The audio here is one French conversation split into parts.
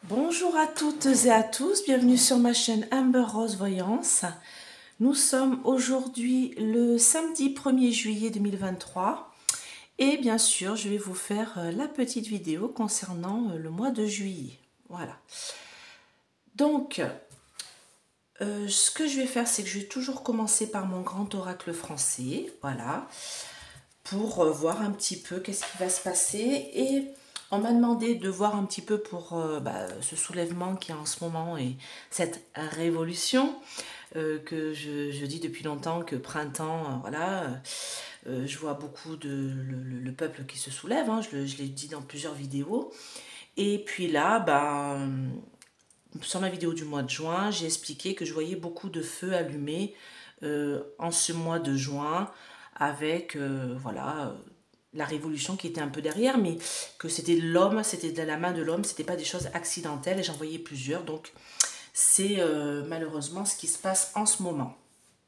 Bonjour à toutes et à tous, bienvenue sur ma chaîne Amber Rose Voyance. Nous sommes aujourd'hui le samedi 1er juillet 2023 et bien sûr je vais vous faire la petite vidéo concernant le mois de juillet. Voilà. Donc, ce que je vais faire, c'est que je vais toujours commencer par mon grand oracle français, voilà, pour voir un petit peu qu'est-ce qui va se passer. Et on m'a demandé de voir un petit peu pour ce soulèvement qui est en ce moment et cette révolution que je dis depuis longtemps que printemps, voilà, je vois beaucoup de le peuple qui se soulève, hein, je l'ai dit dans plusieurs vidéos. Et puis là, sur ma vidéo du mois de juin, j'ai expliqué que je voyais beaucoup de feux allumés en ce mois de juin avec voilà la révolution qui était un peu derrière, mais que c'était l'homme, c'était de la main de l'homme, c'était pas des choses accidentelles et j'en voyais plusieurs. Donc c'est malheureusement ce qui se passe en ce moment.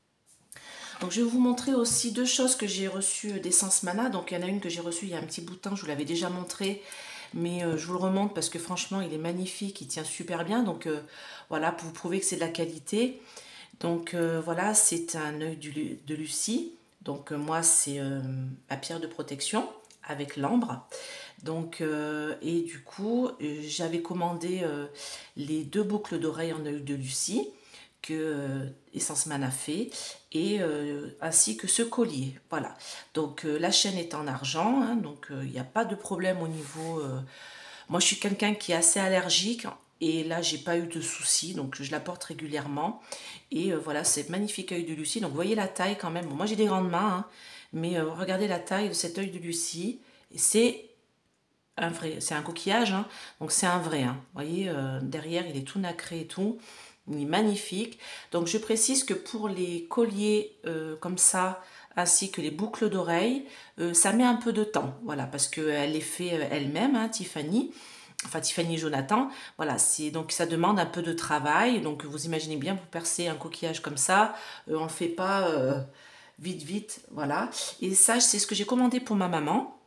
Donc je vais vous montrer aussi deux choses que j'ai reçues d'Essence Mana. Donc il y en a une que j'ai reçue il y a un petit bout de temps, je vous l'avais déjà montré, mais je vous le remonte parce que franchement il est magnifique, il tient super bien. Donc voilà, pour vous prouver que c'est de la qualité. Donc voilà, c'est un œil de Lucie. Donc moi c'est ma pierre de protection avec l'ambre. Donc et du coup j'avais commandé les deux boucles d'oreilles en œil de Lucie que Essence Man a fait et ainsi que ce collier. Voilà. Donc la chaîne est en argent, hein, donc il n'y a pas de problème au niveau. Moi, je suis quelqu'un qui est assez allergique. Et là, j'ai pas eu de soucis, donc je la porte régulièrement. Et voilà, c'est magnifique œil de Lucie. Donc, vous voyez la taille quand même. Bon, moi, j'ai des grandes mains, hein, mais regardez la taille de cet œil de Lucie. C'est un vrai, c'est un coquillage, hein, donc c'est un vrai. Hein. Vous voyez, derrière, il est tout nacré et tout. Il est magnifique. Donc, je précise que pour les colliers comme ça, ainsi que les boucles d'oreilles, ça met un peu de temps. Voilà, parce qu'elle les fait elle-même, hein, Tiffany. Enfin, Tiffany et Jonathan, voilà, c'est donc ça demande un peu de travail. Donc, vous imaginez bien, vous percez un coquillage comme ça, on le fait pas vite, vite, voilà. Et ça, c'est ce que j'ai commandé pour ma maman,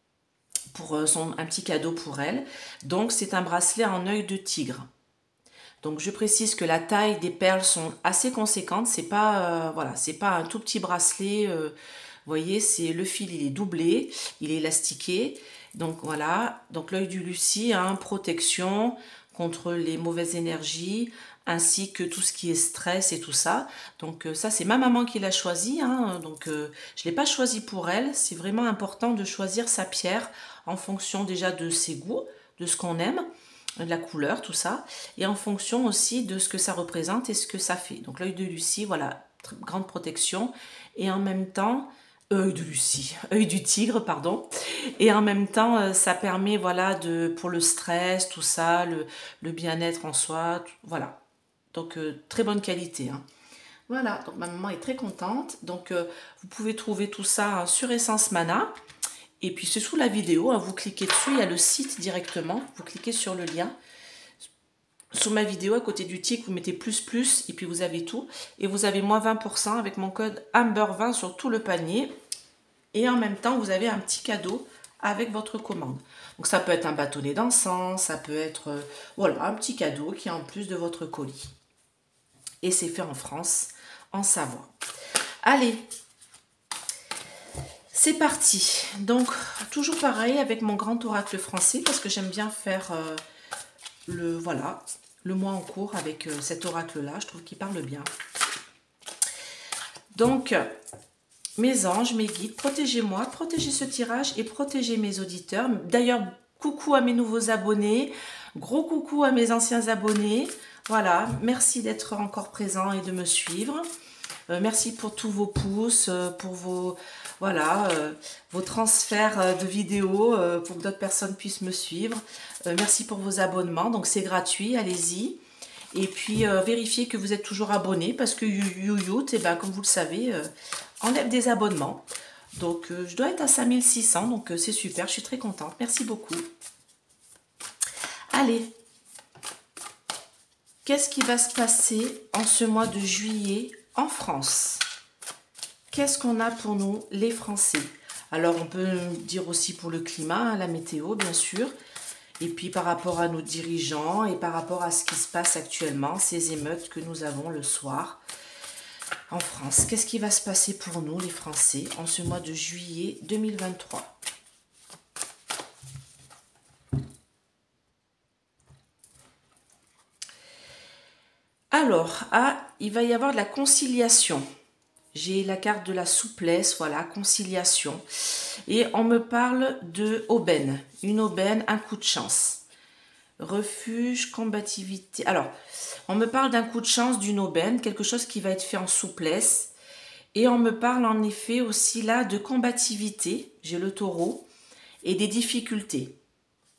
pour un petit cadeau pour elle. Donc, c'est un bracelet en œil de tigre. Donc, je précise que la taille des perles sont assez conséquentes. C'est pas, voilà, c'est pas un tout petit bracelet. Vous voyez, c'est le fil, il est doublé, il est élastiqué. Donc voilà, donc l'œil du Lucie, hein, protection contre les mauvaises énergies, ainsi que tout ce qui est stress et tout ça. Donc ça, c'est ma maman qui l'a choisi, hein, donc je ne l'ai pas choisi pour elle. C'est vraiment important de choisir sa pierre en fonction déjà de ses goûts, de ce qu'on aime, de la couleur, tout ça, et en fonction aussi de ce que ça représente et ce que ça fait. Donc l'œil de Lucie, voilà, grande protection, et en même temps, œil de Lucie, œil du tigre, pardon. Et en même temps, ça permet, voilà, pour le stress, tout ça, le bien-être en soi, voilà. Donc, très bonne qualité. Hein. Voilà, donc ma maman est très contente. Donc, vous pouvez trouver tout ça hein, sur Essence Mana. Et puis, c'est sous la vidéo, hein, vous cliquez dessus, il y a le site directement. Vous cliquez sur le lien. Sous ma vidéo, à côté du tic, vous mettez plus, et puis vous avez tout. Et vous avez moins 20% avec mon code Amber20 sur tout le panier. Et en même temps, vous avez un petit cadeau avec votre commande. Donc ça peut être un bâtonnet d'encens, ça peut être voilà, un petit cadeau qui est en plus de votre colis. Et c'est fait en France, en Savoie. Allez, c'est parti. Donc toujours pareil avec mon grand oracle français parce que j'aime bien faire voilà, le mois en cours avec cet oracle-là. Je trouve qu'il parle bien. Donc, mes anges, mes guides, protégez-moi, protégez ce tirage et protégez mes auditeurs. D'ailleurs, coucou à mes nouveaux abonnés, gros coucou à mes anciens abonnés. Voilà, merci d'être encore présents et de me suivre. Merci pour tous vos pouces, pour vos, voilà, vos transferts de vidéos pour que d'autres personnes puissent me suivre. Merci pour vos abonnements, donc c'est gratuit, allez-y. Et puis vérifiez que vous êtes toujours abonné parce que YouYout, eh ben, comme vous le savez, enlève des abonnements. Donc je dois être à 5600, donc c'est super, je suis très contente. Merci beaucoup. Allez, qu'est-ce qui va se passer en ce mois de juillet en France? Qu'est-ce qu'on a pour nous, les Français? Alors on peut dire aussi pour le climat, hein, la météo bien sûr. Et puis par rapport à nos dirigeants et par rapport à ce qui se passe actuellement, ces émeutes que nous avons le soir en France. Qu'est-ce qui va se passer pour nous, les Français, en ce mois de juillet 2023 ? Alors, il va y avoir de la conciliation. J'ai la carte de la souplesse, voilà, conciliation. Et on me parle de aubaine. Une aubaine, un coup de chance. Refuge, combativité. Alors, on me parle d'un coup de chance, d'une aubaine, quelque chose qui va être fait en souplesse. Et on me parle en effet aussi là de combativité. J'ai le taureau. Et des difficultés. D'accord ?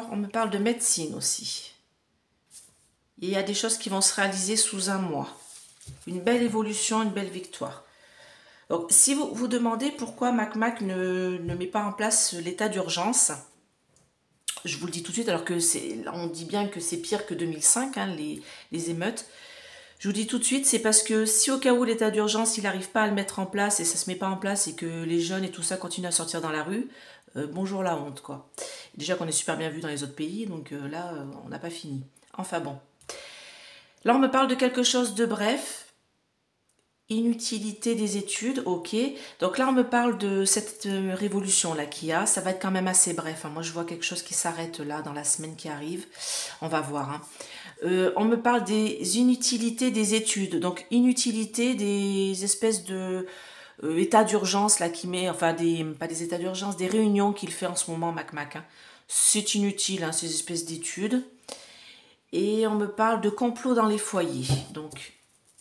On me parle de médecine aussi. Et il y a des choses qui vont se réaliser sous un mois. Une belle évolution, une belle victoire. Donc, si vous vous demandez pourquoi MacMac ne met pas en place l'état d'urgence, je vous le dis tout de suite, alors que on dit bien que c'est pire que 2005, hein, les émeutes. Je vous dis tout de suite, c'est parce que si au cas où l'état d'urgence, il n'arrive pas à le mettre en place et ça ne se met pas en place et que les jeunes et tout ça continuent à sortir dans la rue, bonjour la honte, quoi. Déjà qu'on est super bien vu dans les autres pays, donc là, on n'a pas fini. Enfin bon. Là, on me parle de quelque chose de bref. Inutilité des études, ok. Donc là, on me parle de cette révolution-là qu'il y a. Ça va être quand même assez bref, hein. Moi, je vois quelque chose qui s'arrête là dans la semaine qui arrive. On va voir, hein. On me parle des inutilités des études. Donc, inutilité des espèces de états d'urgence là qui met, enfin, pas des états d'urgence, des réunions qu'il fait en ce moment, MacMac, hein. C'est inutile, hein, ces espèces d'études. Et on me parle de complot dans les foyers. Donc,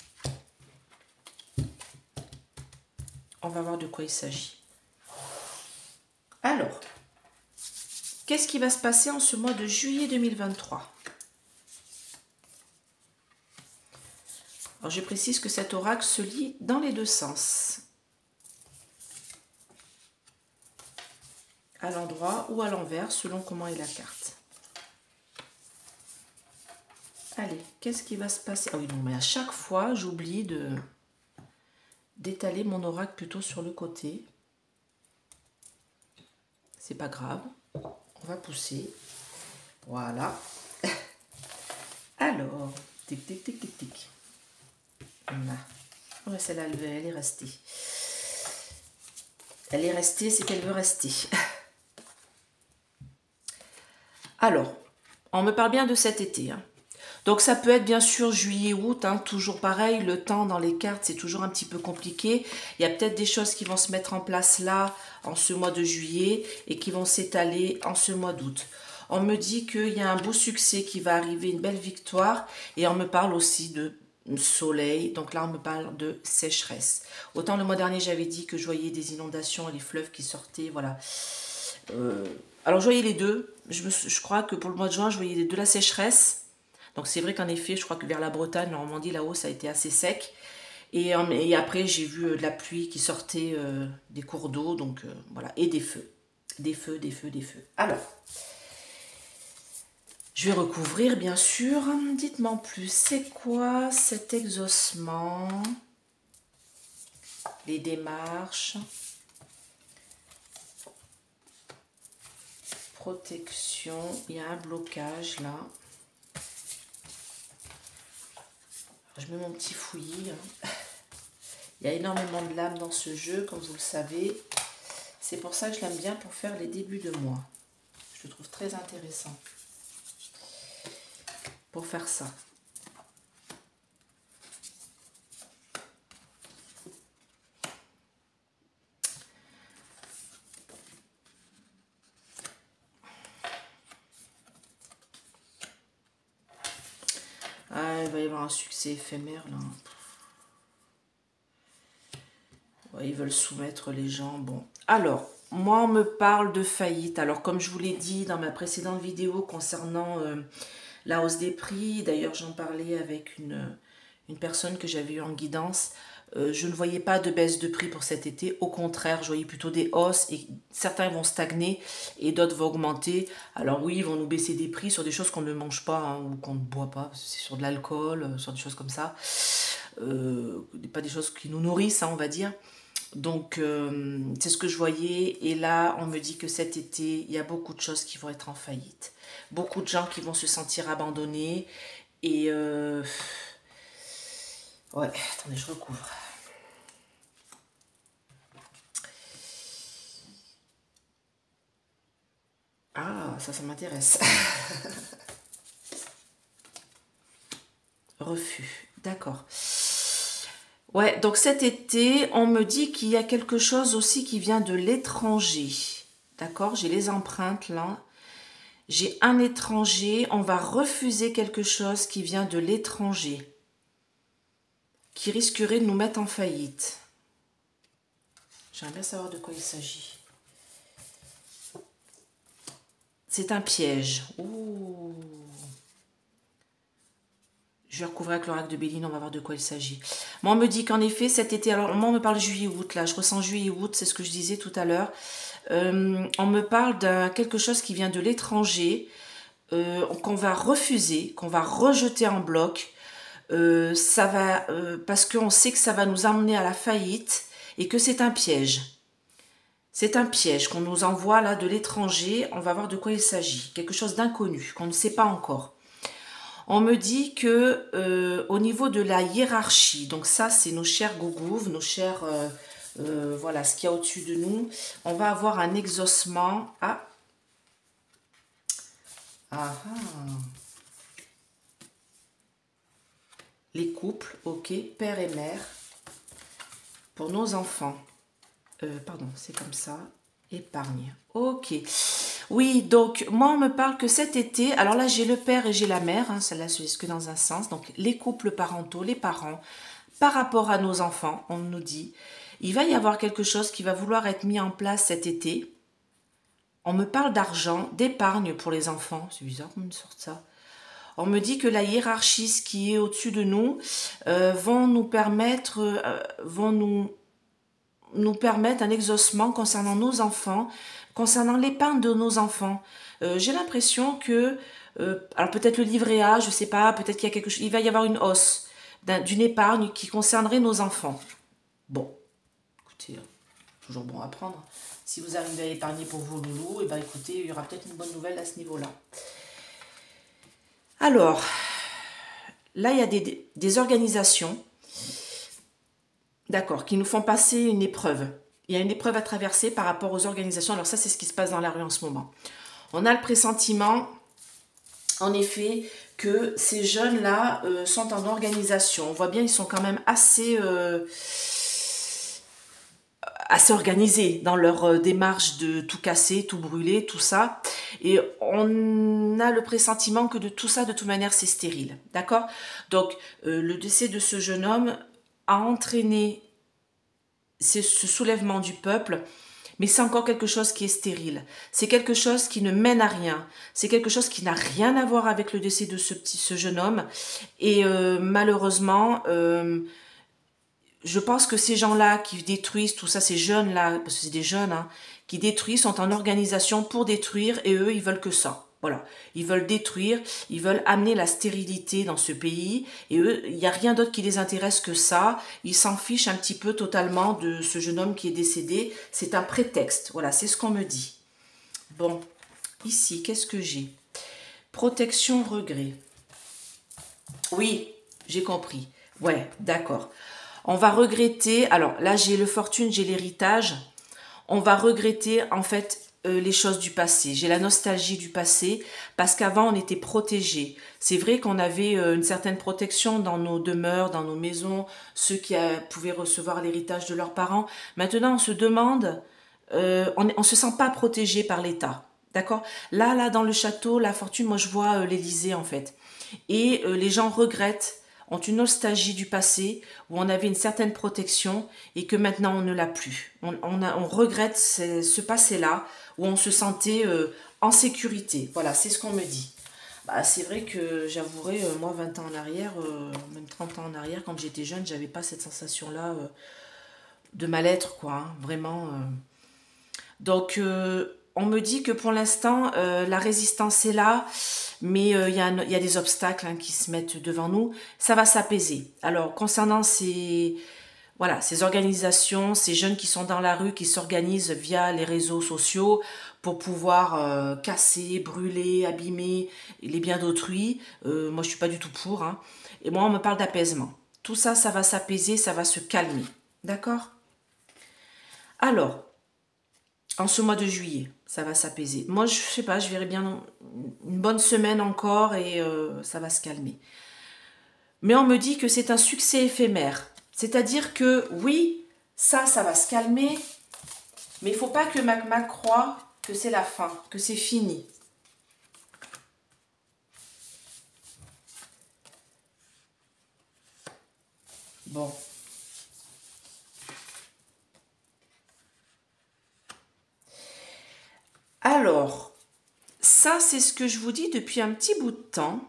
on va voir de quoi il s'agit. Alors, qu'est-ce qui va se passer en ce mois de juillet 2023 ? Alors, je précise que cet oracle se lit dans les deux sens. À l'endroit ou à l'envers, selon comment est la carte. Allez, qu'est-ce qui va se passer ? Ah oui, non, mais à chaque fois, j'oublie d'étaler mon oracle plutôt sur le côté. C'est pas grave. On va pousser. Voilà. Alors, tic, tic, tic, tic, tic. Ouais, celle-là, elle est restée. Elle est restée, c'est qu'elle veut rester. Alors, on me parle bien de cet été, hein. Donc ça peut être bien sûr juillet-août, hein, toujours pareil, le temps dans les cartes c'est toujours un petit peu compliqué. Il y a peut-être des choses qui vont se mettre en place là, en ce mois de juillet, et qui vont s'étaler en ce mois d'août. On me dit qu'il y a un beau succès qui va arriver, une belle victoire, et on me parle aussi de soleil, donc là on me parle de sécheresse. Autant le mois dernier j'avais dit que je voyais des inondations et les fleuves qui sortaient, voilà. Alors je voyais les deux, je crois que pour le mois de juin je voyais de la sécheresse. Donc c'est vrai qu'en effet, je crois que vers la Bretagne, Normandie, là-haut, ça a été assez sec. Et après, j'ai vu de la pluie qui sortait des cours d'eau, donc voilà, et des feux. Des feux, des feux, des feux. Alors, je vais recouvrir, bien sûr. Dites-moi en plus, c'est quoi cet exaucement? Les démarches. Protection. Il y a un blocage, là. Je mets mon petit fouillis. Il y a énormément de lames dans ce jeu, comme vous le savez. C'est pour ça que je l'aime bien pour faire les débuts de mois. Je le trouve très intéressant pour faire ça. Ah, il va y avoir un succès éphémère là. Ouais, ils veulent soumettre les gens. Bon, alors, moi on me parle de faillite. Alors comme je vous l'ai dit dans ma précédente vidéo concernant la hausse des prix, d'ailleurs j'en parlais avec une personne que j'avais eu en guidance, je ne voyais pas de baisse de prix pour cet été. Au contraire, je voyais plutôt des hausses et certains vont stagner et d'autres vont augmenter. Alors oui, ils vont nous baisser des prix sur des choses qu'on ne mange pas, hein, ou qu'on ne boit pas. C'est sur de l'alcool, sur des choses comme ça. Pas des choses qui nous nourrissent, hein, on va dire. Donc, c'est ce que je voyais. Et là, on me dit que cet été, il y a beaucoup de choses qui vont être en faillite. Beaucoup de gens qui vont se sentir abandonnés. Et, ouais, attendez, je recouvre. Ah, ça m'intéresse. Refus, d'accord. Ouais, donc cet été, on me dit qu'il y a quelque chose aussi qui vient de l'étranger. D'accord, j'ai les empreintes là. J'ai un étranger, on va refuser quelque chose qui vient de l'étranger, qui risquerait de nous mettre en faillite. J'aimerais bien savoir de quoi il s'agit. C'est un piège. Ouh. Je vais recouvrir avec l'oracle de Béline, on va voir de quoi il s'agit. Moi, on me dit qu'en effet, cet été, alors moi, on me parle juillet-août, là, je ressens juillet-août, c'est ce que je disais tout à l'heure. On me parle de quelque chose qui vient de l'étranger, qu'on va refuser, qu'on va rejeter en bloc. Ça va, parce qu'on sait que ça va nous emmener à la faillite et que c'est un piège. C'est un piège qu'on nous envoie là de l'étranger. On va voir de quoi il s'agit. Quelque chose d'inconnu, qu'on ne sait pas encore. On me dit que au niveau de la hiérarchie, donc ça c'est nos chers gougouves, nos chers, voilà, ce qu'il y a au-dessus de nous, on va avoir un exaucement. Ah, ah, ah. Les couples, ok, père et mère, pour nos enfants. Pardon, c'est comme ça. Épargne. Ok. Oui, donc moi on me parle que cet été, alors là j'ai le père et j'ai la mère, hein, celle-là c'est que dans un sens, donc les couples parentaux, les parents, par rapport à nos enfants, on nous dit, il va y avoir quelque chose qui va vouloir être mis en place cet été. On me parle d'argent, d'épargne pour les enfants, c'est bizarre qu'on me sorte ça. On me dit que la hiérarchie, ce qui est au-dessus de nous, vont nous permettre, nous permettre un exaucement concernant nos enfants, concernant l'épargne de nos enfants. J'ai l'impression que, alors peut-être le livret A, je sais pas, peut-être qu'il y a quelque chose, il va y avoir une hausse d'une épargne qui concernerait nos enfants. Bon, écoutez, toujours bon à prendre. Si vous arrivez à épargner pour vos loulous, et ben écoutez, il y aura peut-être une bonne nouvelle à ce niveau-là. Alors, là il y a des organisations, d'accord, qui nous font passer une épreuve. Il y a une épreuve à traverser par rapport aux organisations. Alors ça, c'est ce qui se passe dans la rue en ce moment. On a le pressentiment, en effet, que ces jeunes-là sont en organisation. On voit bien, ils sont quand même assez organisés dans leur démarche de tout casser, tout brûler, tout ça. Et on a le pressentiment que de tout ça, de toute manière, c'est stérile. D'accord? Donc, le décès de ce jeune homme a entraîné ce soulèvement du peuple, mais c'est encore quelque chose qui est stérile. C'est quelque chose qui ne mène à rien. C'est quelque chose qui n'a rien à voir avec le décès de ce jeune homme. Et malheureusement, je pense que ces gens-là qui détruisent tout ça, ces jeunes-là, parce que c'est des jeunes, hein, qui détruisent, sont en organisation pour détruire, et eux, ils veulent que ça. Voilà, ils veulent détruire, ils veulent amener la stérilité dans ce pays, et eux, il n'y a rien d'autre qui les intéresse que ça. Ils s'en fichent un petit peu totalement de ce jeune homme qui est décédé. C'est un prétexte, voilà, c'est ce qu'on me dit. Bon, ici, qu'est-ce que j'ai? Protection, regret. Oui, j'ai compris. Ouais, d'accord. On va regretter, alors là j'ai le fortune, j'ai l'héritage. On va regretter en fait les choses du passé. J'ai la nostalgie du passé parce qu'avant on était protégés. C'est vrai qu'on avait une certaine protection dans nos demeures, dans nos maisons, ceux qui pouvaient recevoir l'héritage de leurs parents. Maintenant on se demande, on se sent pas protégé par l'État. D'accord? Là, dans le château, la fortune, moi je vois l'Élysée en fait. Et les gens regrettent, ont une nostalgie du passé où on avait une certaine protection et que maintenant on ne l'a plus. On regrette ce passé-là où on se sentait en sécurité. Voilà, c'est ce qu'on me dit. Bah, c'est vrai que j'avouerai, moi 20 ans en arrière, même 30 ans en arrière, quand j'étais jeune, j'avais pas cette sensation-là de mal-être, quoi, hein, vraiment. Donc, on me dit que pour l'instant, la résistance est là, mais il y a des obstacles hein, qui se mettent devant nous. Ça va s'apaiser. Alors, concernant ces... Voilà, ces organisations, ces jeunes qui sont dans la rue, qui s'organisent via les réseaux sociaux pour pouvoir casser, brûler, abîmer les biens d'autrui. Moi, je suis pas du tout pour, hein. Et moi, on me parle d'apaisement. Tout ça, ça va s'apaiser, ça va se calmer. D'accord? Alors, en ce mois de juillet, ça va s'apaiser. Moi, je sais pas, je verrai bien une bonne semaine encore et ça va se calmer. Mais on me dit que c'est un succès éphémère. C'est-à-dire que oui, ça va se calmer, mais il ne faut pas que Mac croie que c'est la fin, que c'est fini. Bon. Alors, ça c'est ce que je vous dis depuis un petit bout de temps.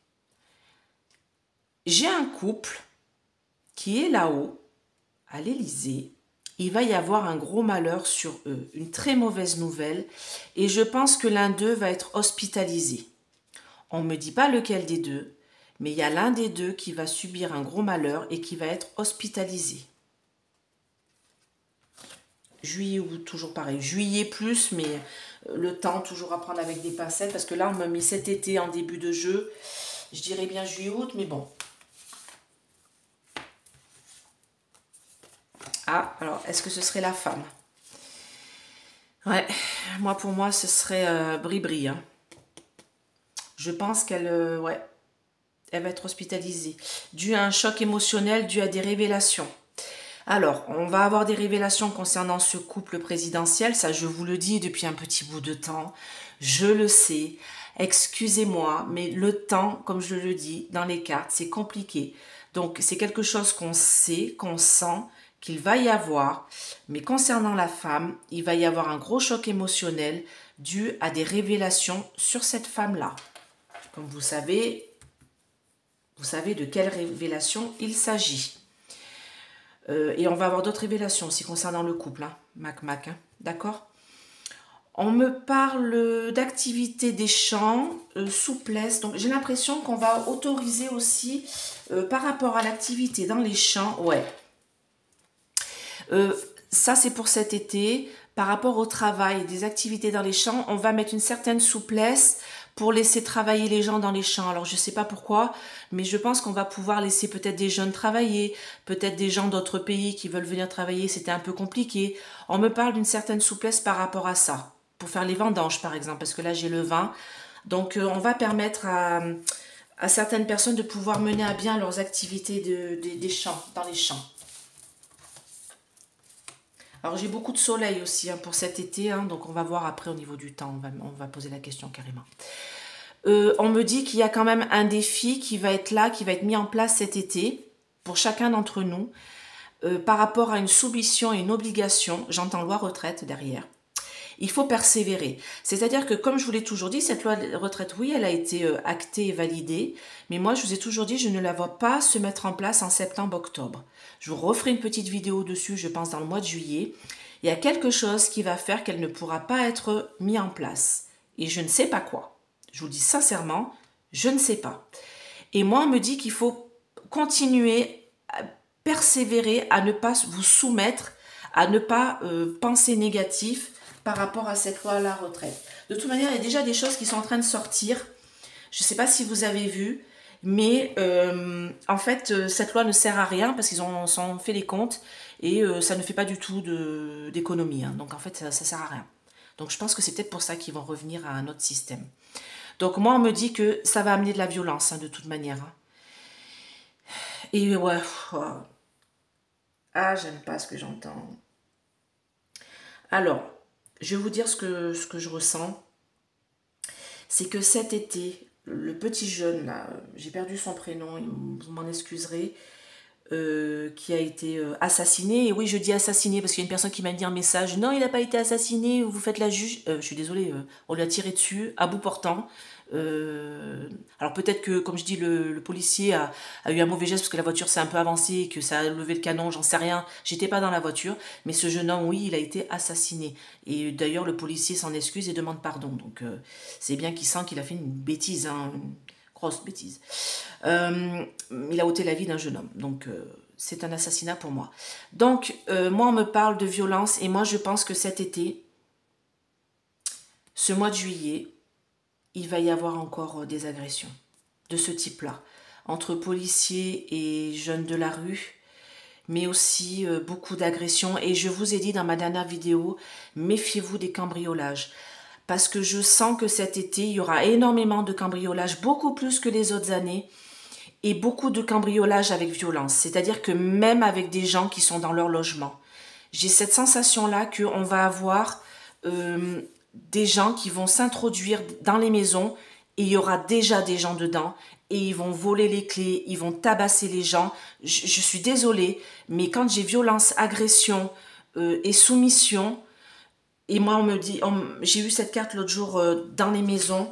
J'ai un couple qui est là-haut, à l'Élysée. Il va y avoir un gros malheur sur eux, une très mauvaise nouvelle, et je pense que l'un d'eux va être hospitalisé. On ne me dit pas lequel des deux, mais il y a l'un des deux qui va subir un gros malheur et qui va être hospitalisé. Juillet ou toujours pareil, juillet plus, mais le temps toujours à prendre avec des pincettes, parce que là on m'a mis cet été en début de jeu, je dirais bien juillet-août, mais bon. Ah, alors est-ce que ce serait la femme? Ouais, moi pour moi ce serait Bri-Bri, hein. Je pense qu'elle ouais, elle va être hospitalisée, dû à un choc émotionnel, dû à des révélations. Alors, on va avoir des révélations concernant ce couple présidentiel, ça je vous le dis depuis un petit bout de temps, je le sais, excusez-moi, mais le temps, comme je le dis, dans les cartes, c'est compliqué. Donc, c'est quelque chose qu'on sait, qu'on sent, qu'il va y avoir, mais concernant la femme, il va y avoir un gros choc émotionnel dû à des révélations sur cette femme-là. Comme vous savez de quelle révélation il s'agit. Et on va avoir d'autres révélations aussi concernant le couple, hein, Mac, hein, d'accord? On me parle d'activité des champs, souplesse. Donc j'ai l'impression qu'on va autoriser aussi par rapport à l'activité dans les champs. Ouais. Ça c'est pour cet été. Par rapport au travail, des activités dans les champs, on va mettre une certaine souplesse pour laisser travailler les gens dans les champs. Alors je ne sais pas pourquoi, mais je pense qu'on va pouvoir laisser peut-être des jeunes travailler, peut-être des gens d'autres pays qui veulent venir travailler, c'était un peu compliqué. On me parle d'une certaine souplesse par rapport à ça, pour faire les vendanges par exemple, parce que là j'ai le vin. Donc on va permettre à certaines personnes de pouvoir mener à bien leurs activités des champs, dans les champs. Alors j'ai beaucoup de soleil aussi hein, pour cet été, hein, donc on va voir après au niveau du temps, on va poser la question carrément. On me dit qu'il y a quand même un défi qui va être là, qui va être mis en place cet été, pour chacun d'entre nous, par rapport à une soumission et une obligation, j'entends loi retraite derrière. Il faut persévérer. C'est-à-dire que, comme je vous l'ai toujours dit, cette loi de retraite, oui, elle a été actée et validée, mais moi, je vous ai toujours dit, je ne la vois pas se mettre en place en septembre-octobre. Je vous referai une petite vidéo dessus, je pense, dans le mois de juillet. Il y a quelque chose qui va faire qu'elle ne pourra pas être mise en place. Et je ne sais pas quoi. Je vous le dis sincèrement, je ne sais pas. Et moi, on me dit qu'il faut continuer à persévérer, à ne pas vous soumettre, à ne pas penser négatif, par rapport à cette loi à la retraite. De toute manière, il y a déjà des choses qui sont en train de sortir. Je ne sais pas si vous avez vu, mais en fait, cette loi ne sert à rien parce qu'ils ont fait les comptes et ça ne fait pas du tout d'économie. Hein. Donc en fait, ça ne sert à rien. Donc je pense que c'est peut-être pour ça qu'ils vont revenir à un autre système. Donc moi, on me dit que ça va amener de la violence, hein, de toute manière. Hein. Et ouais, ah, j'aime pas ce que j'entends. Alors, je vais vous dire ce que je ressens. C'est que cet été, le petit jeune, là, j'ai perdu son prénom, vous m'en excuserez, qui a été assassiné. Et oui, je dis assassiné parce qu'il y a une personne qui m'a dit un message. Non, il n'a pas été assassiné, vous faites la juge. Je suis désolée, on lui a tiré dessus, à bout portant. Alors peut-être que, comme je dis, le policier a eu un mauvais geste parce que la voiture s'est un peu avancée et que ça a levé le canon, j'en sais rien. J'étais pas dans la voiture, mais ce jeune homme, oui, il a été assassiné. Et d'ailleurs, le policier s'en excuse et demande pardon. Donc c'est bien qu'il sent qu'il a fait une bêtise, hein, une grosse bêtise. Il a ôté la vie d'un jeune homme. Donc c'est un assassinat pour moi. Donc, moi, on me parle de violence et moi, je pense que cet été, ce mois de juillet, il va y avoir encore des agressions de ce type-là, entre policiers et jeunes de la rue, mais aussi beaucoup d'agressions. Et je vous ai dit dans ma dernière vidéo, méfiez-vous des cambriolages. Parce que je sens que cet été, il y aura énormément de cambriolages, beaucoup plus que les autres années, et beaucoup de cambriolages avec violence. C'est-à-dire que même avec des gens qui sont dans leur logement. J'ai cette sensation-là qu'on va avoir des gens qui vont s'introduire dans les maisons et il y aura déjà des gens dedans et ils vont voler les clés, ils vont tabasser les gens. Je suis désolée, mais quand j'ai violence, agression et soumission, et moi on me dit, j'ai eu cette carte l'autre jour dans les maisons,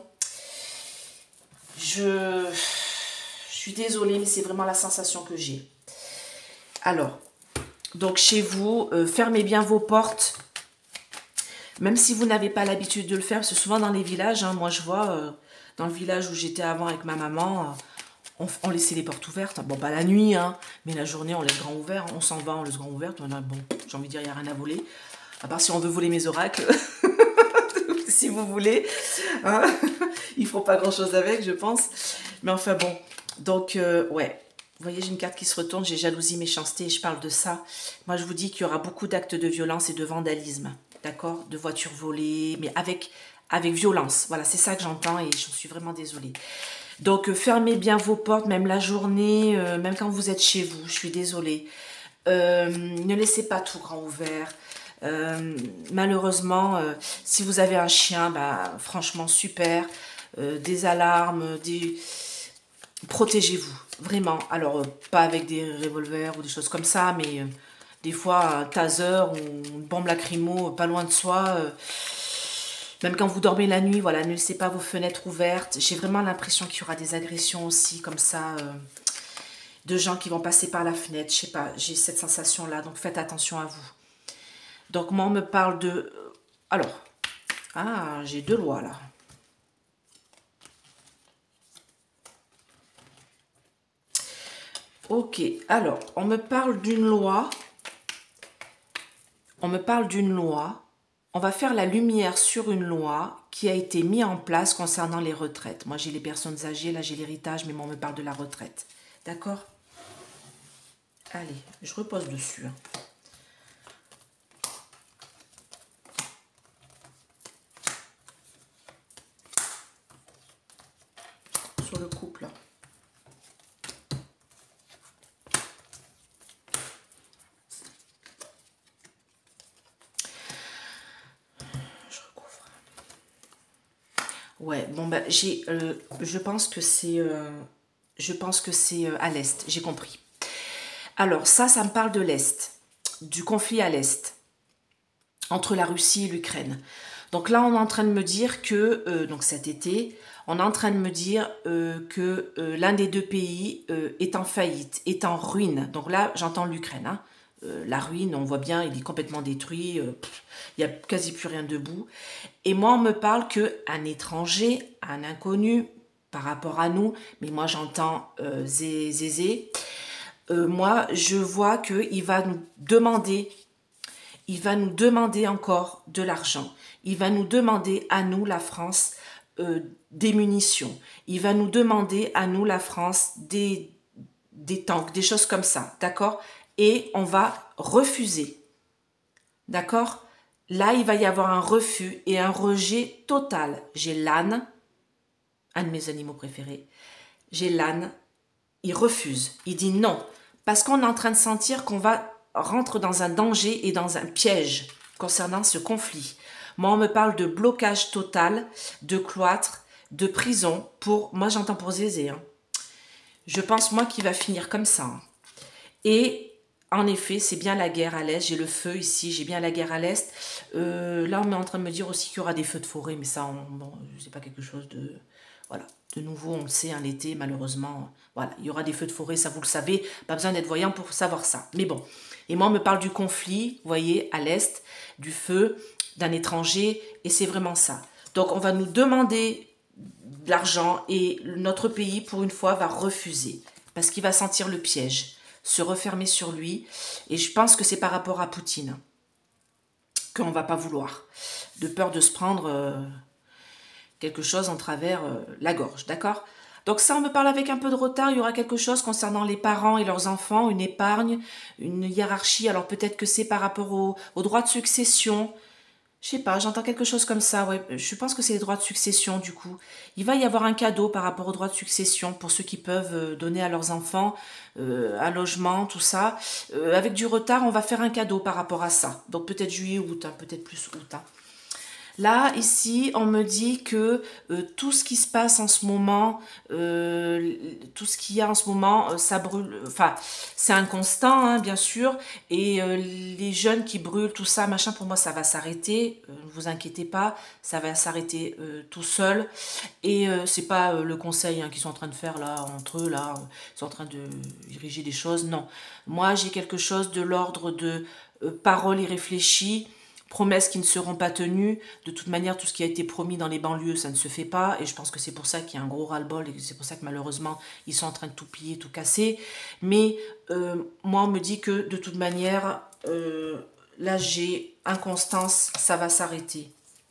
je suis désolée, mais c'est vraiment la sensation que j'ai. Alors, donc chez vous, fermez bien vos portes. Même si vous n'avez pas l'habitude de le faire, c'est souvent dans les villages. Hein, moi, je vois, dans le village où j'étais avant avec ma maman, on laissait les portes ouvertes. Bon, pas la nuit, hein, mais la journée, on laisse grand ouvert. On s'en va, on laisse grand ouvert. Bon, j'ai envie de dire, il n'y a rien à voler. À part si on veut voler mes oracles. Si vous voulez. Hein, ils ne feront pas grand-chose avec, je pense. Mais enfin, bon. Donc, ouais. Vous voyez, j'ai une carte qui se retourne. J'ai jalousie, méchanceté et je parle de ça. Moi, je vous dis qu'il y aura beaucoup d'actes de violence et de vandalisme. D'accord, de voitures volées, mais avec violence. Voilà, c'est ça que j'entends et j'en suis vraiment désolée. Donc, fermez bien vos portes, même la journée, même quand vous êtes chez vous. Je suis désolée. Ne laissez pas tout grand ouvert. Malheureusement, si vous avez un chien, bah, franchement, super. Des alarmes, protégez-vous, vraiment. Alors, pas avec des revolvers ou des choses comme ça, mais... des fois, un taser ou une bombe lacrymo pas loin de soi. Même quand vous dormez la nuit, voilà, ne laissez pas vos fenêtres ouvertes. J'ai vraiment l'impression qu'il y aura des agressions aussi, comme ça, de gens qui vont passer par la fenêtre. Je sais pas, j'ai cette sensation-là, donc faites attention à vous. Donc, moi, on me parle de... alors, j'ai deux lois, là. Ok, alors, on me parle d'une loi... On me parle d'une loi, on va faire la lumière sur une loi qui a été mise en place concernant les retraites. Moi, j'ai les personnes âgées, là, j'ai l'héritage, mais moi, on me parle de la retraite. D'accord? Allez, je repose dessus. Sur le couple. Ouais, bon ben je pense que c'est à l'est, j'ai compris. Alors ça me parle de l'est, du conflit à l'est entre la Russie et l'Ukraine. Donc là, on est en train de me dire que donc cet été, on est en train de me dire que l'un des deux pays est en faillite, est en ruine. Donc là, j'entends l'Ukraine. Hein. La ruine, on voit bien, il est complètement détruit. Il n'y a quasi plus rien debout. Et moi, on me parle qu'un étranger, un inconnu, par rapport à nous, mais moi j'entends Zézé, moi je vois qu'il va nous demander encore de l'argent. Il va nous demander à nous, la France, des munitions. Il va nous demander à nous, la France, des tanks, des choses comme ça, d'accord? Et on va refuser, d'accord? Là, il va y avoir un refus et un rejet total. J'ai l'âne, un de mes animaux préférés. J'ai l'âne, il refuse, il dit non, parce qu'on est en train de sentir qu'on va rentrer dans un danger et dans un piège concernant ce conflit. Moi, on me parle de blocage total, de cloître, de prison pour... Moi, j'entends pour Zézé. Hein. Je pense, moi, qu'il va finir comme ça. Hein. Et... en effet, c'est bien la guerre à l'est. J'ai le feu ici, j'ai bien la guerre à l'est. Là, on est en train de me dire aussi qu'il y aura des feux de forêt, mais ça, c'est pas quelque chose de... Voilà, de nouveau, on le sait, hein, l'été, malheureusement, voilà, il y aura des feux de forêt, ça vous le savez, pas besoin d'être voyant pour savoir ça. Mais bon, et moi, on me parle du conflit, vous voyez, à l'est, du feu, d'un étranger, et c'est vraiment ça. Donc, on va nous demander de l'argent, et notre pays, pour une fois, va refuser, parce qu'il va sentir le piège. se refermer sur lui. Et je pense que c'est par rapport à Poutine qu'on va pas vouloir. De peur de se prendre quelque chose en travers la gorge, d'accord? Donc ça, on me parle avec un peu de retard. Il y aura quelque chose concernant les parents et leurs enfants, une épargne, une hiérarchie. Alors peut-être que c'est par rapport au droit de succession. Je sais pas, j'entends quelque chose comme ça, ouais. Je pense que c'est les droits de succession, du coup. Il va y avoir un cadeau par rapport aux droits de succession pour ceux qui peuvent donner à leurs enfants un logement, tout ça. Avec du retard, on va faire un cadeau par rapport à ça. Donc peut-être juillet, août, hein, peut-être plus août, hein. Là, ici, on me dit que tout ce qui se passe en ce moment, tout ce qu'il y a en ce moment, ça brûle. Enfin, c'est un constant, hein, bien sûr. Et les jeunes qui brûlent, tout ça, machin, pour moi, ça va s'arrêter. Ne vous inquiétez pas, ça va s'arrêter tout seul. Et c'est pas le conseil hein, qu'ils sont en train de faire là, entre eux, là. Ils sont en train de diriger des choses. Non. Moi, j'ai quelque chose de l'ordre de paroles irréfléchies, promesses qui ne seront pas tenues. De toute manière, tout ce qui a été promis dans les banlieues, ça ne se fait pas. Et je pense que c'est pour ça qu'il y a un gros ras-le-bol et c'est pour ça que malheureusement, ils sont en train de tout piller, tout casser. Mais moi, on me dit que de toute manière, là, j'ai inconstance, ça va s'arrêter.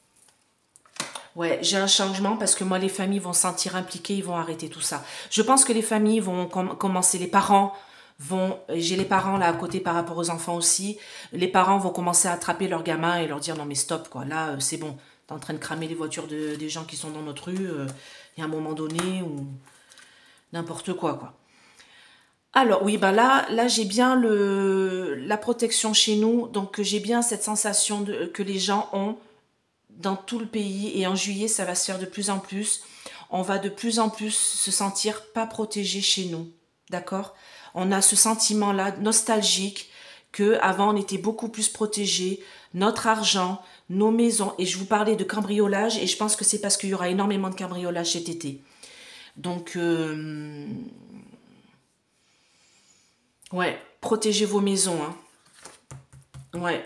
Ouais, j'ai un changement parce que moi, les familles vont se sentir impliquées, ils vont arrêter tout ça. Je pense que les familles vont commencer, les parents vont, j'ai les parents là à côté par rapport aux enfants aussi, les parents vont commencer à attraper leurs gamins et leur dire non mais stop quoi, là c'est bon, t'es en train de cramer les voitures des gens qui sont dans notre rue, il y a un moment donné ou n'importe quoi. Alors oui, bah là j'ai bien la protection chez nous, donc j'ai bien cette sensation que les gens ont dans tout le pays et en juillet ça va se faire de plus en plus. On va de plus en plus se sentir pas protégé chez nous, d'accord? On a ce sentiment-là nostalgique que avant on était beaucoup plus protégé, notre argent, nos maisons. Et je vous parlais de cambriolage et je pense que c'est parce qu'il y aura énormément de cambriolage cet été. Donc ouais, protégez vos maisons, hein. Ouais.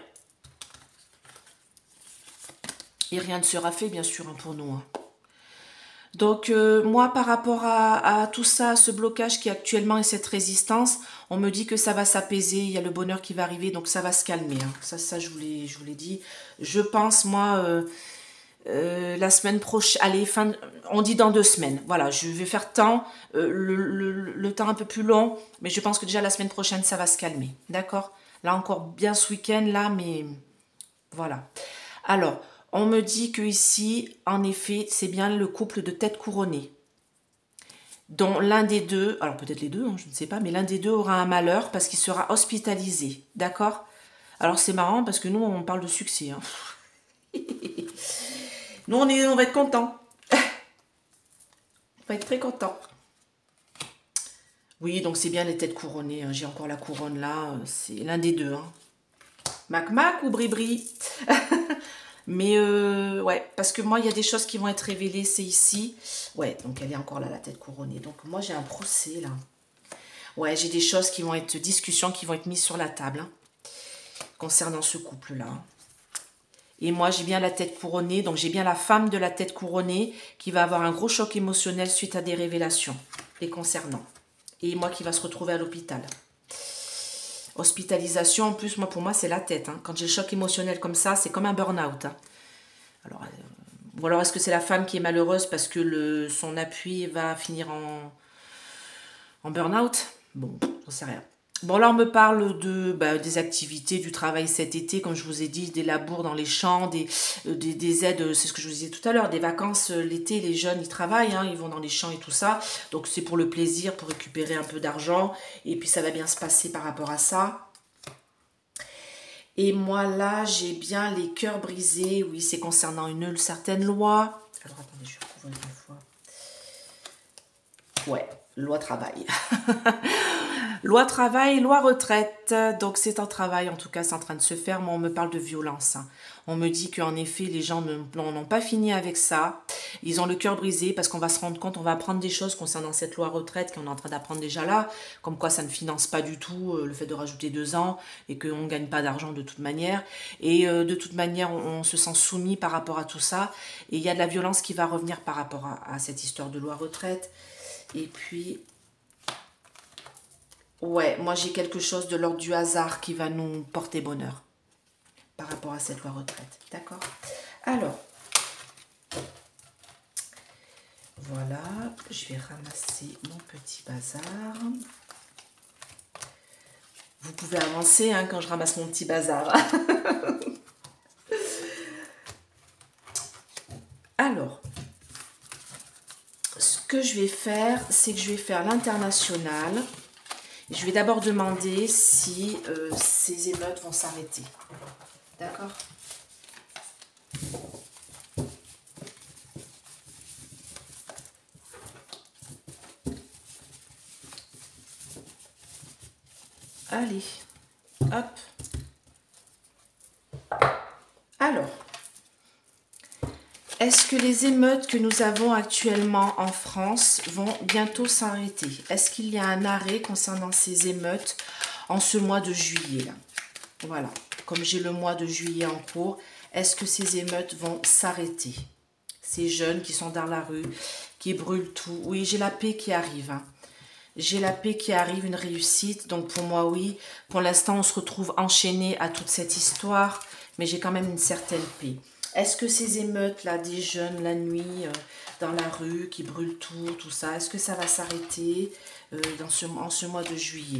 Et rien ne sera fait, bien sûr, hein, pour nous, hein. Donc moi, par rapport à tout ça, ce blocage qui est actuellement et cette résistance, on me dit que ça va s'apaiser, il y a le bonheur qui va arriver, donc ça va se calmer, hein. Ça je vous l'ai dit. Je pense, moi, la semaine prochaine, allez, on dit dans 2 semaines. Voilà, je vais faire temps, le temps un peu plus long, mais je pense que déjà la semaine prochaine, ça va se calmer, d'accord? Là encore bien ce week-end, là, mais voilà. Alors, on me dit que ici, en effet, c'est bien le couple de têtes couronnées, dont l'un des deux, alors peut-être les deux, hein, je ne sais pas, mais l'un des deux aura un malheur parce qu'il sera hospitalisé, d'accord? Alors c'est marrant parce que nous, on parle de succès, hein. Nous, on va être contents. On va être très contents. Oui, donc c'est bien les têtes couronnées, hein. J'ai encore la couronne là, c'est l'un des deux, hein. Mac Mac ou Bri Bri. Mais ouais, parce que moi, il y a des choses qui vont être révélées, c'est ici. Ouais, donc elle est encore là, la tête couronnée. Donc moi, j'ai un procès, là. Ouais, j'ai des choses qui vont être, discussions qui vont être mises sur la table, hein, concernant ce couple-là. Et moi, j'ai bien la tête couronnée, donc j'ai bien la femme de la tête couronnée qui va avoir un gros choc émotionnel suite à des révélations les concernant. Et moi qui va se retrouver à l'hôpital. Hospitalisation, en plus, moi pour moi, c'est la tête, hein. Quand j'ai le choc émotionnel comme ça, c'est comme un burn-out, hein. Alors, ou alors est-ce que c'est la femme qui est malheureuse parce que son appui va finir en burn-out? Bon, j'en sais rien. Bon, là, on me parle des activités, du travail cet été, comme je vous ai dit, des labours dans les champs, des aides, c'est ce que je vous disais tout à l'heure, des vacances l'été, les jeunes, ils travaillent, hein, ils vont dans les champs et tout ça. Donc, c'est pour le plaisir, pour récupérer un peu d'argent. Et puis, ça va bien se passer par rapport à ça. Et moi, là, j'ai bien les cœurs brisés. Oui, c'est concernant une certaine loi. Alors, attendez, je recouvre une fois. Ouais, loi travail. Loi travail, loi retraite. Donc, c'est un travail, en tout cas, c'est en train de se faire. Mais on me parle de violence, hein. On me dit qu'en effet, les gens n'ont pas fini avec ça. Ils ont le cœur brisé parce qu'on va se rendre compte, on va apprendre des choses concernant cette loi retraite qu'on est en train d'apprendre déjà là. Comme quoi, ça ne finance pas du tout le fait de rajouter 2 ans et qu'on ne gagne pas d'argent de toute manière. Et de toute manière, on se sent soumis par rapport à tout ça. Et il y a de la violence qui va revenir par rapport à cette histoire de loi retraite. Et puis... Ouais, moi j'ai quelque chose de l'ordre du hasard qui va nous porter bonheur par rapport à cette loi retraite. D'accord? Alors, voilà, je vais ramasser mon petit bazar. Vous pouvez avancer hein, quand je ramasse mon petit bazar. Alors, ce que je vais faire, c'est que je vais faire l'international. Je vais d'abord demander si ces émeutes vont s'arrêter. D'accord? Allez, hop. Alors, est-ce que les émeutes que nous avons actuellement en France vont bientôt s'arrêter? Est-ce qu'il y a un arrêt concernant ces émeutes en ce mois de juillet là? Voilà, comme j'ai le mois de juillet en cours, est-ce que ces émeutes vont s'arrêter? Ces jeunes qui sont dans la rue, qui brûlent tout. Oui, j'ai la paix qui arrive. Hein. J'ai la paix qui arrive, une réussite. Donc pour moi, oui. Pour l'instant, on se retrouve enchaîné à toute cette histoire. Mais j'ai quand même une certaine paix. Est-ce que ces émeutes-là, des jeunes la nuit, dans la rue, qui brûlent tout ça, est-ce que ça va s'arrêter en ce mois de juillet?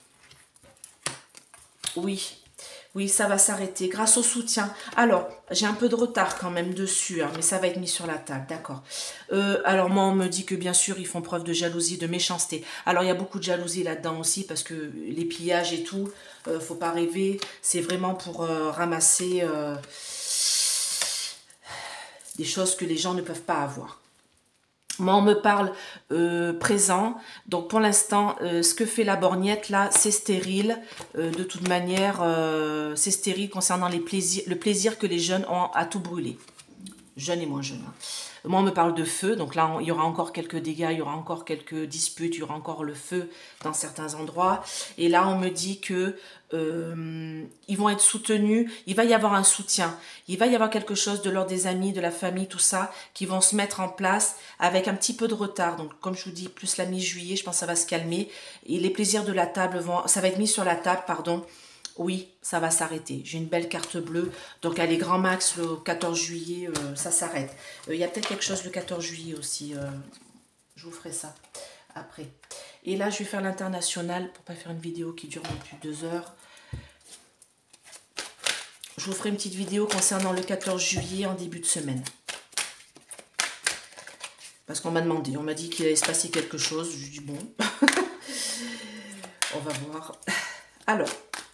Oui, oui, ça va s'arrêter grâce au soutien. Alors, j'ai un peu de retard quand même dessus, hein, mais ça va être mis sur la table, d'accord. Alors, moi, on me dit que bien sûr, ils font preuve de jalousie, de méchanceté. Alors, il y a beaucoup de jalousie là-dedans aussi, parce que les pillages et tout, faut pas rêver. C'est vraiment pour ramasser des choses que les gens ne peuvent pas avoir. Moi, on me parle présent. Donc, pour l'instant, ce que fait la borgnette, là, c'est stérile. De toute manière, c'est stérile concernant le plaisir que les jeunes ont à tout brûler. Jeunes et moins jeunes. Hein. Moi, on me parle de feu. Donc là, il y aura encore quelques dégâts, il y aura encore quelques disputes, il y aura encore le feu dans certains endroits. Et là, on me dit que ils vont être soutenus. Il va y avoir un soutien. Il va y avoir quelque chose de l'ordre des amis, de la famille, tout ça, qui vont se mettre en place avec un petit peu de retard. Donc, comme je vous dis, plus la mi-juillet, je pense que ça va se calmer. Et les plaisirs de la table ça va être mis sur la table, pardon. Oui, ça va s'arrêter. J'ai une belle carte bleue. Donc, allez, grand max, le 14 juillet, ça s'arrête. Il y a peut-être quelque chose le 14 juillet aussi. Je vous ferai ça après. Et là, je vais faire l'international pour pas faire une vidéo qui dure non plus 2 heures. Je vous ferai une petite vidéo concernant le 14 juillet en début de semaine. Parce qu'on m'a demandé, on m'a dit qu'il allait se passer quelque chose. Je dis bon, on va voir. Alors,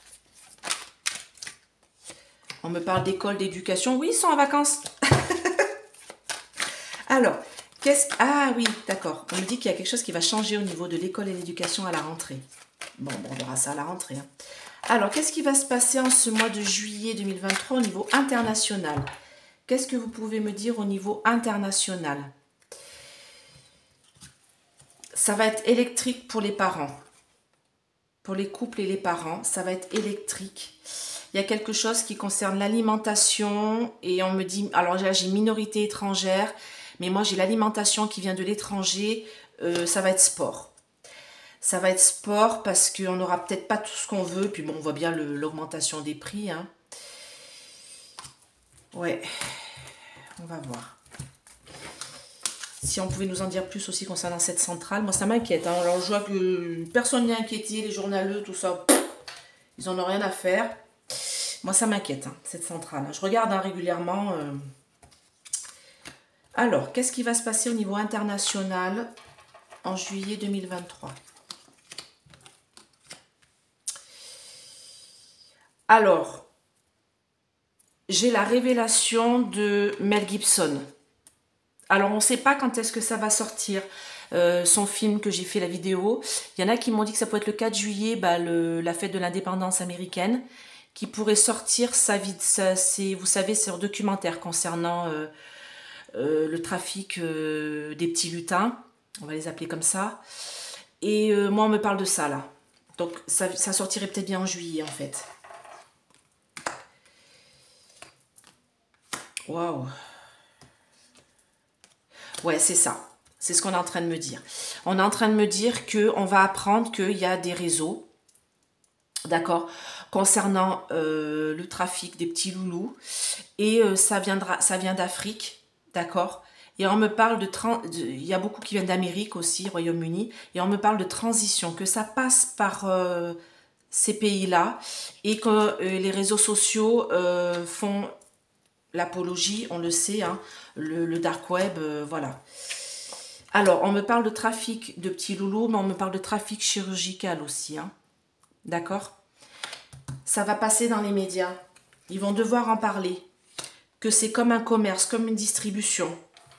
on me parle d'école, d'éducation. Oui, ils sont en vacances. Alors, ah oui, d'accord. On me dit qu'il y a quelque chose qui va changer au niveau de l'école et l'éducation à la rentrée. Bon, on verra ça à la rentrée. Hein. Alors, qu'est-ce qui va se passer en ce mois de juillet 2023 au niveau international? Qu'est-ce que vous pouvez me dire au niveau international? Ça va être électrique pour les parents. Pour les couples et les parents, ça va être électrique. Il y a quelque chose qui concerne l'alimentation et on me dit, alors là j'ai minorité étrangère, mais moi j'ai l'alimentation qui vient de l'étranger, ça va être sport. Ça va être sport parce qu'on n'aura peut-être pas tout ce qu'on veut, puis bon on voit bien l'augmentation des prix. Hein. Ouais, on va voir. Si on pouvait nous en dire plus aussi concernant cette centrale, moi ça m'inquiète. Hein. Alors je vois que personne n'est inquiété, les journaleux, tout ça, ils n'en ont rien à faire. Moi, ça m'inquiète, hein, cette centrale. Je regarde hein, régulièrement. Alors, qu'est-ce qui va se passer au niveau international en juillet 2023? Alors, j'ai la révélation de Mel Gibson. Alors, on ne sait pas quand est-ce que ça va sortir. Son film que j'ai fait la vidéo. Il y en a qui m'ont dit que ça peut être le 4 juillet, la fête de l'indépendance américaine, qui pourrait sortir vous savez, c'est un documentaire concernant le trafic des petits lutins, on va les appeler comme ça. Et moi, on me parle de ça, là. Donc, ça sortirait peut-être bien en juillet, en fait. Waouh. Ouais, c'est ça. C'est ce qu'on est en train de me dire. On est en train de me dire qu'on va apprendre qu'il y a des réseaux, d'accord, concernant le trafic des petits loulous. Et ça vient d'Afrique, d'accord. Et on me parle il y a beaucoup qui viennent d'Amérique aussi, Royaume-Uni. Et on me parle de transition, que ça passe par ces pays-là. Et que les réseaux sociaux font l'apologie, on le sait, hein, le dark web, voilà. Alors, on me parle de trafic de petits loulous, mais on me parle de trafic chirurgical aussi, hein. D'accord? Ça va passer dans les médias. Ils vont devoir en parler. Que c'est comme un commerce, comme une distribution.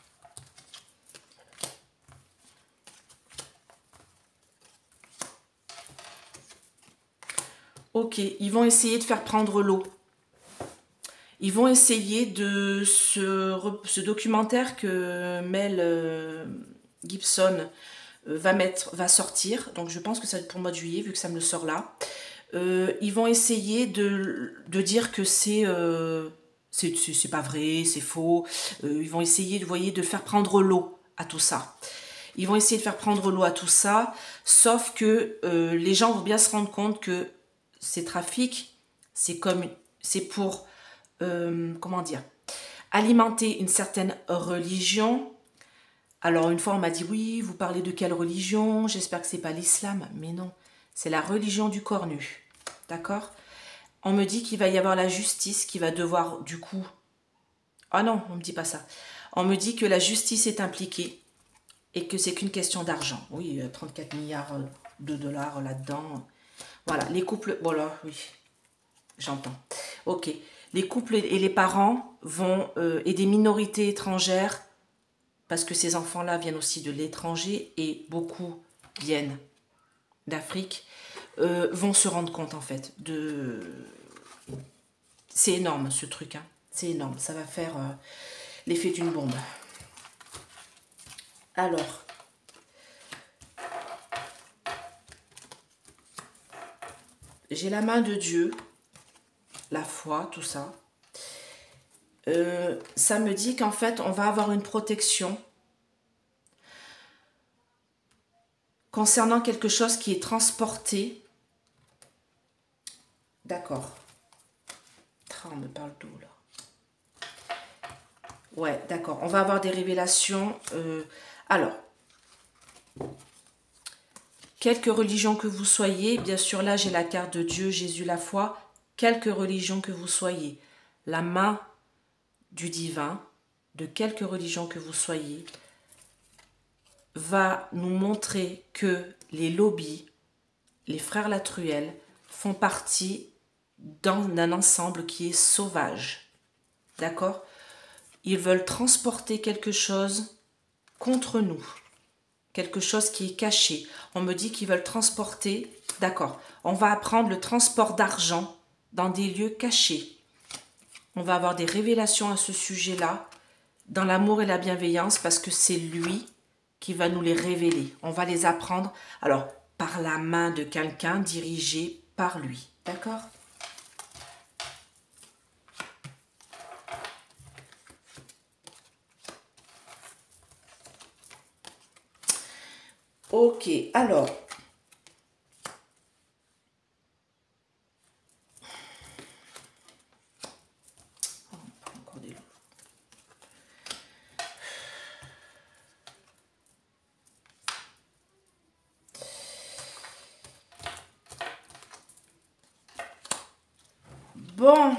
Ok, ils vont essayer de faire prendre l'eau. Ils vont essayer de ce documentaire que Mel Gibson va sortir. Donc je pense que ça va être pour le mois de juillet, vu que ça me le sort là. Ils vont essayer de dire que c'est pas vrai, c'est faux. Ils vont essayer, vous voyez, de faire prendre l'eau à tout ça. Ils vont essayer de faire prendre l'eau à tout ça, sauf que les gens vont bien se rendre compte que ces trafics, c'est pour, comment dire, alimenter une certaine religion. Alors une fois on m'a dit, oui, vous parlez de quelle religion? J'espère que c'est pas l'islam. Mais non, c'est la religion du cornu. D'accord? On me dit qu'il va y avoir la justice qui va devoir, du coup... Ah non, on me dit pas ça. On me dit que la justice est impliquée et que c'est qu'une question d'argent. Oui, 34 milliards de dollars là-dedans. Voilà, les couples... Voilà, oui, j'entends. Ok. Les couples et les parents vont... et des minorités étrangères, parce que ces enfants-là viennent aussi de l'étranger et beaucoup viennent d'Afrique, vont se rendre compte en fait de... C'est énorme ce truc, hein. C'est énorme, ça va faire l'effet d'une bombe. Alors, j'ai la main de Dieu, la foi, tout ça. Ça me dit qu'en fait, on va avoir une protection concernant quelque chose qui est transporté. D'accord. On me parle d'où là? Ouais, d'accord. On va avoir des révélations. Alors, quelque religion que vous soyez, bien sûr là j'ai la carte de Dieu, Jésus, la foi. Quelque religion que vous soyez, la main du divin, de quelque religion que vous soyez, va nous montrer que les lobbies, les frères Latruelle, font partie d'un ensemble qui est sauvage. D'accord? Ils veulent transporter quelque chose contre nous. Quelque chose qui est caché. On me dit qu'ils veulent transporter... D'accord. On va apprendre le transport d'argent dans des lieux cachés. On va avoir des révélations à ce sujet-là, dans l'amour et la bienveillance, parce que c'est lui qui va nous les révéler. On va les apprendre, alors, par la main de quelqu'un dirigé par lui. D'accord? Ok, alors... Bon,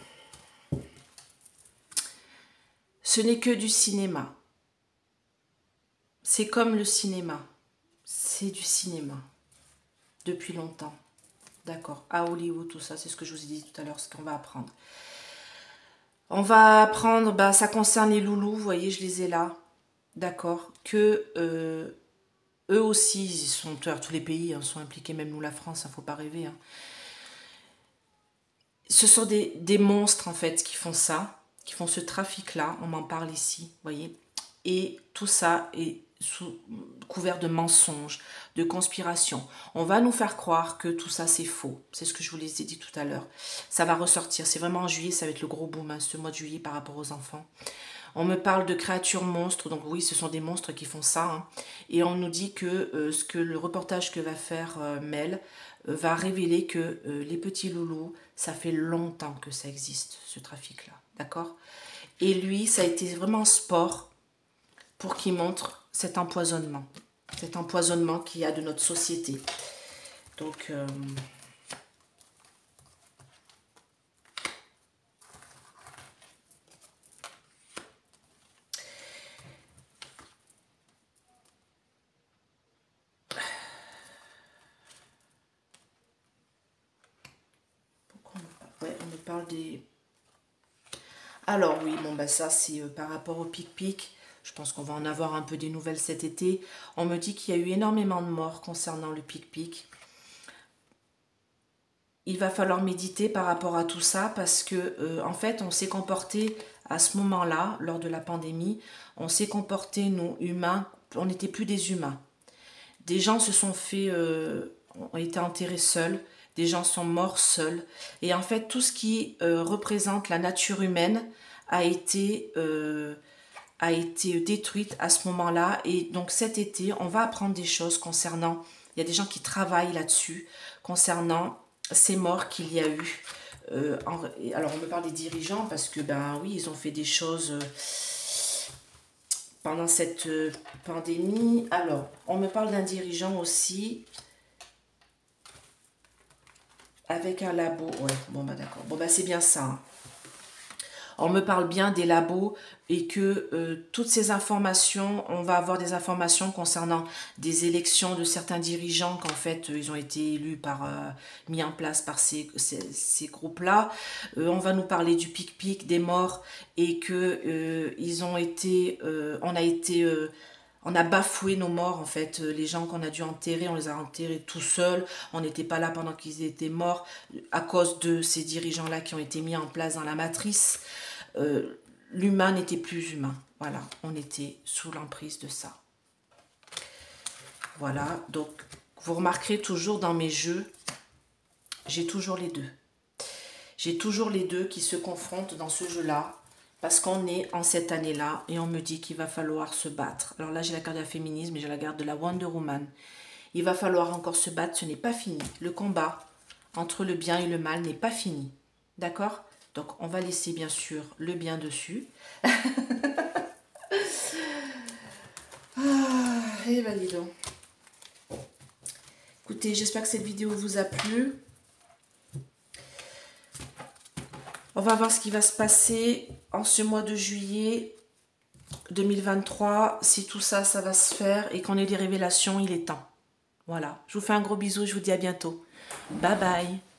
ce n'est que du cinéma. C'est comme le cinéma. C'est du cinéma. Depuis longtemps. D'accord. À Hollywood, tout ça, c'est ce que je vous ai dit tout à l'heure, ce qu'on va apprendre. On va apprendre, bah, ça concerne les loulous, vous voyez, je les ai là. D'accord. Que eux aussi, ils sont, tous les pays sont impliqués, même nous, la France, il ne faut pas rêver. Hein. Ce sont des monstres, en fait, qui font ça, qui font ce trafic-là. On m'en parle ici, vous voyez. Et tout ça est sous couvert de mensonges, de conspirations. On va nous faire croire que tout ça, c'est faux. C'est ce que je vous les ai dit tout à l'heure. Ça va ressortir. C'est vraiment en juillet, ça va être le gros boom, hein, ce mois de juillet par rapport aux enfants. On me parle de créatures monstres, donc oui, ce sont des monstres qui font ça. Hein. Et on nous dit que le reportage que va faire Mel va révéler que les petits loulous, ça fait longtemps que ça existe, ce trafic-là, d'accord? Et lui, ça a été vraiment sport pour qu'il montre cet empoisonnement qu'il y a de notre société. Donc, ouais, on me parle des... Alors oui, bon bah ça c'est par rapport au pic-pic. Je pense qu'on va en avoir un peu des nouvelles cet été. On me dit qu'il y a eu énormément de morts concernant le pic-pic. Il va falloir méditer par rapport à tout ça parce que en fait on s'est comporté à ce moment-là, lors de la pandémie, on s'est comporté nous humains, on n'était plus des humains. Des gens se sont fait, ont été enterrés seuls, des gens sont morts seuls. Et en fait, tout ce qui représente la nature humaine a été détruite à ce moment-là. Et donc cet été, on va apprendre des choses concernant, il y a des gens qui travaillent là-dessus, concernant ces morts qu'il y a eu. Alors on me parle des dirigeants parce que, ben oui, ils ont fait des choses... pendant cette pandémie. Alors, on me parle d'un dirigeant aussi avec un labo. Ouais, bon bah d'accord. Bon bah c'est bien ça. Hein. On me parle bien des labos et que toutes ces informations, on va avoir des informations concernant des élections de certains dirigeants qu'en fait ils ont été élus par, mis en place par ces groupes-là. On va nous parler du pic-pic, des morts et que ils ont été, on a bafoué nos morts en fait, les gens qu'on a dû enterrer, on les a enterrés tout seuls, on n'était pas là pendant qu'ils étaient morts à cause de ces dirigeants-là qui ont été mis en place dans la matrice. L'humain n'était plus humain, voilà, on était sous l'emprise de ça. Voilà, donc vous remarquerez toujours dans mes jeux, j'ai toujours les deux. J'ai toujours les deux qui se confrontent dans ce jeu-là. Parce qu'on est en cette année-là et on me dit qu'il va falloir se battre. Alors là, j'ai la carte de la féminisme et j'ai la carte de la Wonder Woman. Il va falloir encore se battre, ce n'est pas fini. Le combat entre le bien et le mal n'est pas fini. D'accord? Donc, on va laisser bien sûr le bien dessus. Et ben dis donc. Écoutez, j'espère que cette vidéo vous a plu. On va voir ce qui va se passer en ce mois de juillet 2023. Si tout ça, ça va se faire et qu'on ait des révélations, il est temps. Voilà. Je vous fais un gros bisou. Je vous dis à bientôt. Bye bye.